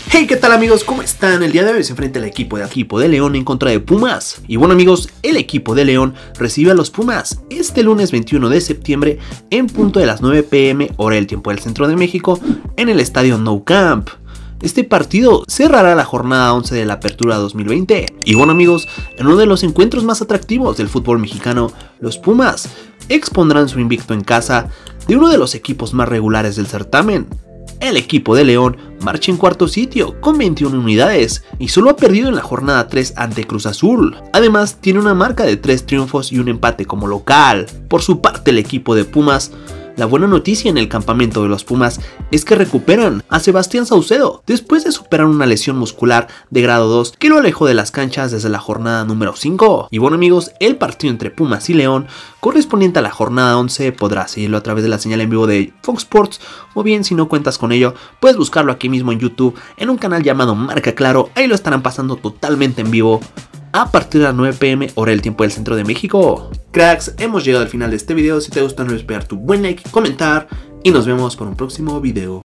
Hey, ¿qué tal amigos? ¿Cómo están? El día de hoy se enfrenta el equipo de León en contra de Pumas. Y bueno amigos, el equipo de León recibe a los Pumas este lunes 21 de septiembre en punto de las 9 p.m. hora del tiempo del centro de México en el estadio Nou Camp. Este partido cerrará la jornada 11 de la Apertura 2020. Y bueno amigos, en uno de los encuentros más atractivos del fútbol mexicano, los Pumas expondrán su invicto en casa de uno de los equipos más regulares del certamen. El equipo de León marcha en cuarto sitio con 21 unidades y solo ha perdido en la jornada 3 ante Cruz Azul. Además tiene una marca de 3 triunfos y un empate como local. Por su parte el equipo de Pumas, la buena noticia en el campamento de los Pumas es que recuperan a Sebastián Saucedo después de superar una lesión muscular de grado 2 que lo alejó de las canchas desde la jornada número 5. Y bueno amigos, el partido entre Pumas y León correspondiente a la jornada 11 podrás seguirlo a través de la señal en vivo de Fox Sports, o bien si no cuentas con ello puedes buscarlo aquí mismo en YouTube en un canal llamado Marca Claro. Ahí lo estarán pasando totalmente en vivo a partir de las 9 p.m. hora del tiempo del centro de México. Cracks, hemos llegado al final de este video. Si te gustó no olvides pegar tu buen like, comentar y nos vemos por un próximo video.